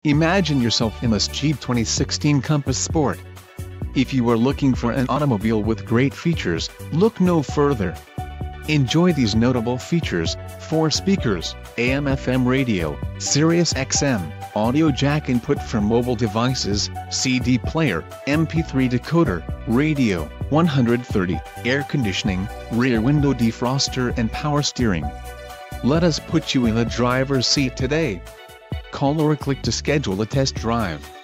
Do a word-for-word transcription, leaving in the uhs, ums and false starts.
Imagine yourself in this Jeep twenty sixteen Compass Sport. If you are looking for an automobile with great features, look no further. Enjoy these notable features: four speakers, A M F M radio, Sirius X M, audio jack input for mobile devices, C D player, M P three decoder, radio, one hundred thirty, air conditioning, rear window defroster and power steering. Let us put you in the driver's seat today. Call or click to schedule a test drive.